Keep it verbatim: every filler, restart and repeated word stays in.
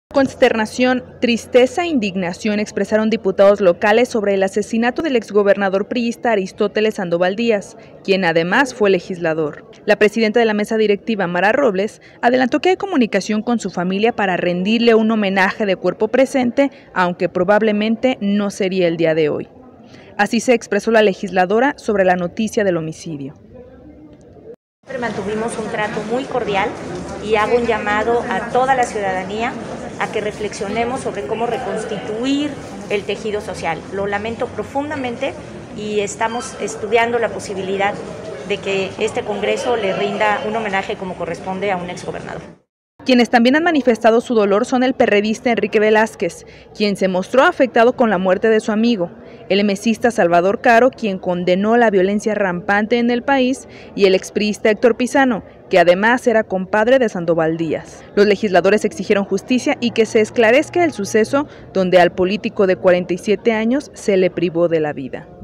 Consternación, tristeza e indignación expresaron diputados locales sobre el asesinato del exgobernador priista Aristóteles Sandoval Díaz, quien además fue legislador. La presidenta de la mesa directiva, Mara Robles, adelantó que hay comunicación con su familia para rendirle un homenaje de cuerpo presente, aunque probablemente no sería el día de hoy. Así se expresó la legisladora sobre la noticia del homicidio. Mantuvimos un trato muy cordial y hago un llamado a toda la ciudadanía a que reflexionemos sobre cómo reconstituir el tejido social. Lo lamento profundamente y estamos estudiando la posibilidad de que este Congreso le rinda un homenaje como corresponde a un exgobernador. Quienes también han manifestado su dolor son el perredista Enrique Velázquez, quien se mostró afectado con la muerte de su amigo, el emesista Salvador Caro, quien condenó la violencia rampante en el país, y el expriista Héctor Pizano, que además era compadre de Sandoval Díaz. Los legisladores exigieron justicia y que se esclarezca el suceso donde al político de cuarenta y siete años se le privó de la vida.